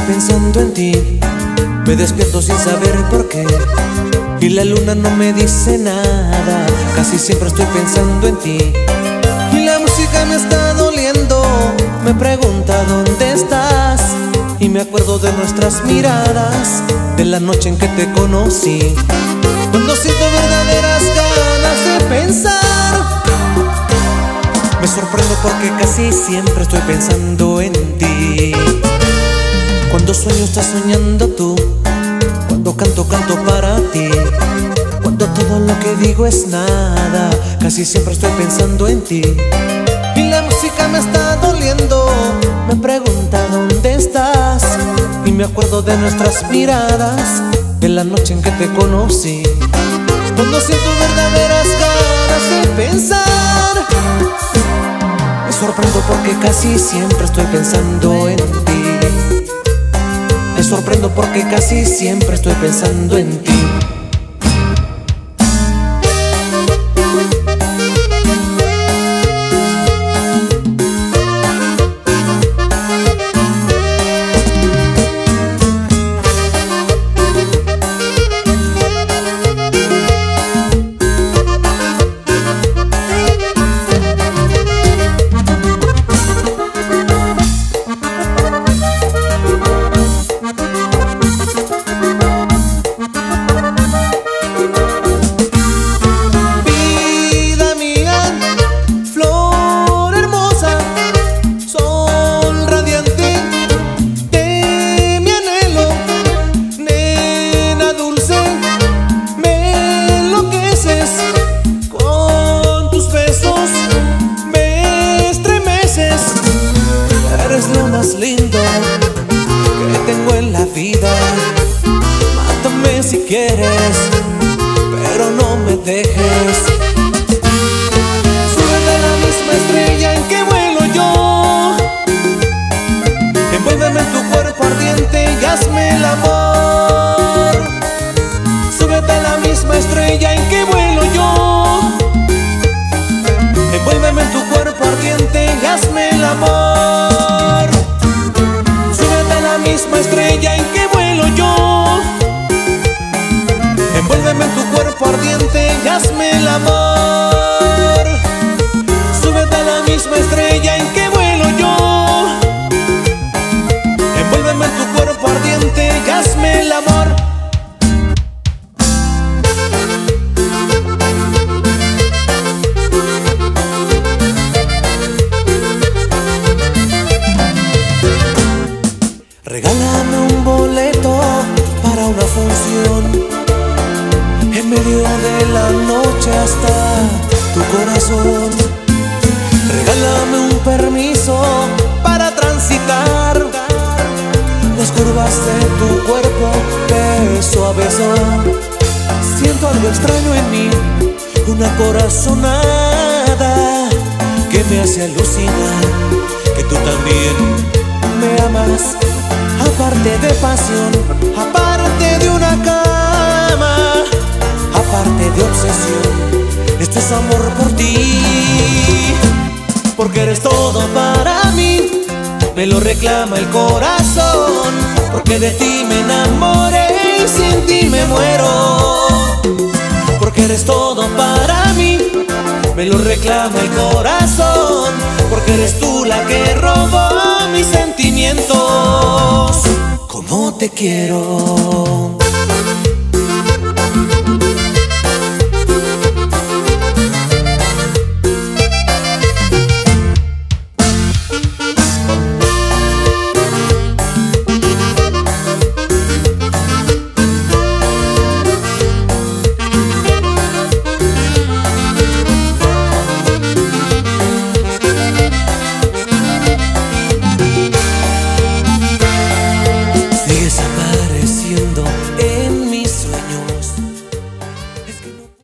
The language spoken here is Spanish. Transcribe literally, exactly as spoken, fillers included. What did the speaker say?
pensando en ti. Me despierto sin saber por qué y la luna no me dice nada. Casi siempre estoy pensando en ti y la música me está doliendo. Me pregunta dónde estás y me acuerdo de nuestras miradas, de la noche en que te conocí. Cuando siento verdaderas ganas de pensar, me sorprendo porque casi siempre estoy pensando en ti. Cuando sueño estás soñando tú, cuando canto canto para ti, cuando todo lo que digo es nada, casi siempre estoy pensando en ti. Y la música me está doliendo, me pregunta dónde estás y me acuerdo de nuestras miradas, de la noche en que te conocí. Cuando siento verdaderas ganas de pensar, me sorprendo porque casi siempre estoy pensando en ti. Me sorprendo porque casi siempre estoy pensando en ti. Lindo que tengo en la vida. Mátame si quieres, pero no me dejes. Súbete a la misma estrella en que vuelo yo. Envuélveme en tu cuerpo ardiente y hazme el amor. Súbete a la misma estrella en que vuelo yo. Envuélveme en tu cuerpo ardiente y hazme el amor. Misma estrella en que vuelo yo. Envuélveme en tu cuerpo ardiente y hazme el amor. Súbete a la misma estrella en que vuelo yo. Envuélveme en tu cuerpo ardiente y hazme el amor. Regálame un boleto para una función en medio de la noche hasta tu corazón. Regálame un permiso para transitar las curvas de tu cuerpo, que suave son. Siento algo extraño en mí, una corazonada que me hace alucinar que tú también me amas. Aparte de pasión, aparte de una cama, aparte de obsesión, esto es amor por ti. Porque eres todo para mí, me lo reclama el corazón. Porque de ti me enamoré y sin ti me muero. Porque eres todo para mí, me lo reclama el corazón. Porque eres tú la que robó mis sentimientos. Como te quiero.